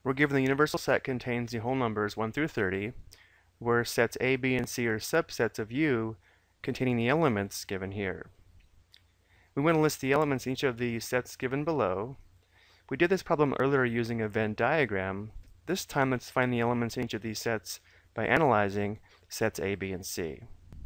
We're given the universal set contains the whole numbers 1 through 30, where sets A, B, and C are subsets of U containing the elements given here. We want to list the elements in each of the sets given below. We did this problem earlier using a Venn diagram. This time let's find the elements in each of these sets by analyzing sets A, B, and C.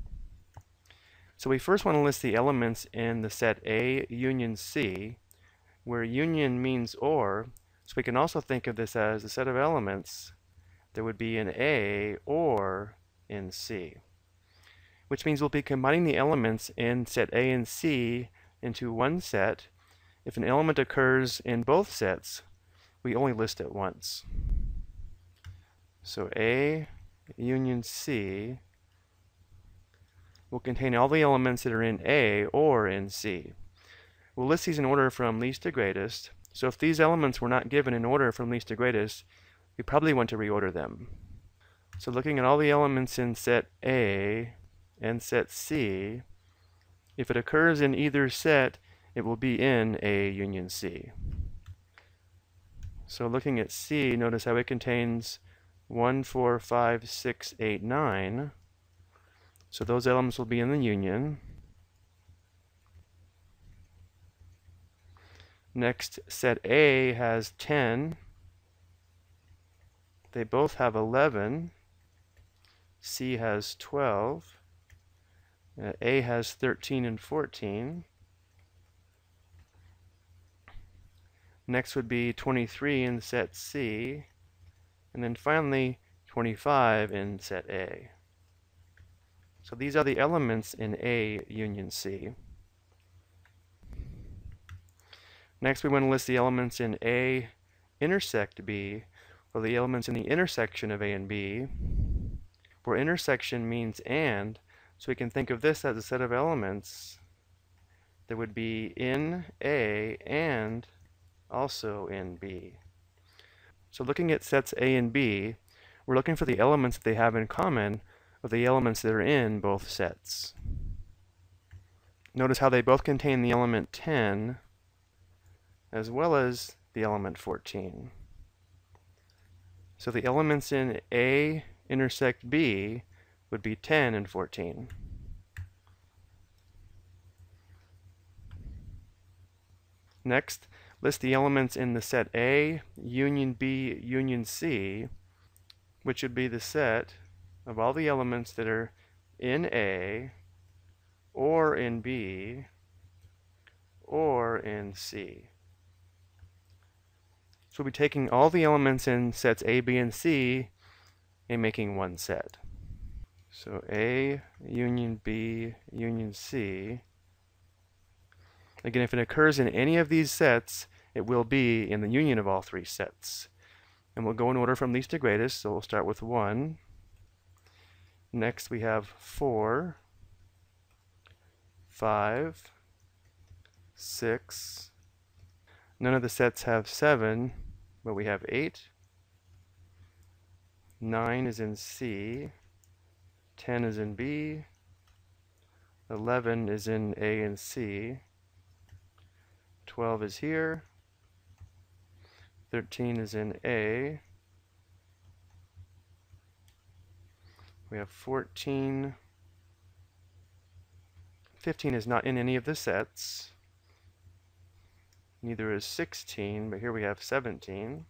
So we first want to list the elements in the set A union C, where union means or, so we can also think of this as a set of elements that would be in A or in C, which means we'll be combining the elements in set A and C into one set. If an element occurs in both sets, we only list it once. So A union C will contain all the elements that are in A or in C. We'll list these in order from least to greatest. So if these elements were not given in order from least to greatest, we probably want to reorder them. So looking at all the elements in set A and set C, if it occurs in either set, it will be in A union C. So looking at C, notice how it contains 1, 4, 5, 6, 8, 9. So those elements will be in the union. Next, set A has 10. They both have 11. C has 12. A has 13 and 14. Next would be 23 in set C. And then finally 25 in set A. So these are the elements in A union C. Next we want to list the elements in A intersect B, or the elements in the intersection of A and B, where intersection means and, so we can think of this as a set of elements that would be in A and also in B. So looking at sets A and B, we're looking for the elements that they have in common of the elements that are in both sets. Notice how they both contain the element 10 as well as the element 14. So the elements in A intersect B would be 10 and 14. Next, list the elements in the set A union B union C, which would be the set of all the elements that are in A or in B or in C. So we'll be taking all the elements in sets A, B, and C and making one set. So A union B union C. Again, if it occurs in any of these sets, it will be in the union of all three sets. And we'll go in order from least to greatest, so we'll start with 1. Next we have 4, 5, 6. None of the sets have 7, but we have 8. 9 is in C. 10 is in B. 11 is in A and C. 12 is here. 13 is in A. We have 14. 15 is not in any of the sets. Neither is 16, but here we have 17.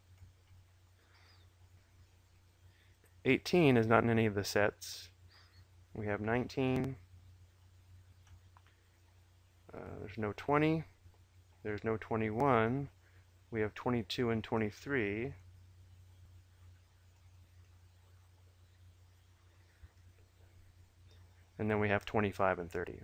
18 is not in any of the sets. We have 19. There's no 20. There's no 21. We have 22 and 23. And then we have 25 and 30.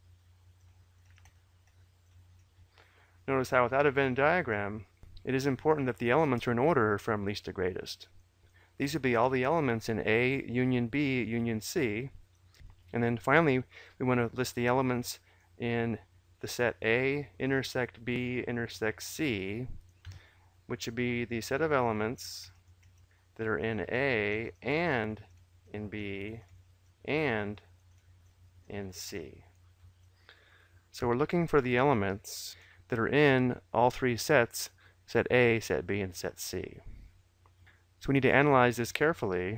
Notice how without a Venn diagram, it is important that the elements are in order from least to greatest. These would be all the elements in A union B union C. And then finally, we want to list the elements in the set A intersect B intersect C, which would be the set of elements that are in A and in B and in C. So we're looking for the elements that are in all three sets, set A, set B, and set C. So we need to analyze this carefully.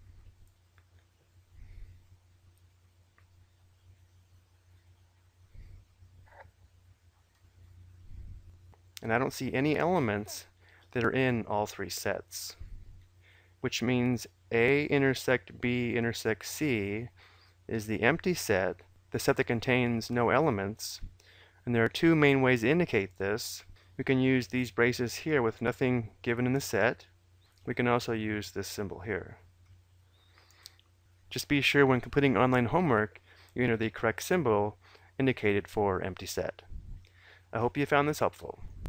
And I don't see any elements that are in all three sets, which means A intersect B intersect C is the empty set, the set that contains no elements. And there are two main ways to indicate this. We can use these braces here with nothing given in the set. We can also use this symbol here. Just be sure when completing online homework, you enter the correct symbol indicated for empty set. I hope you found this helpful.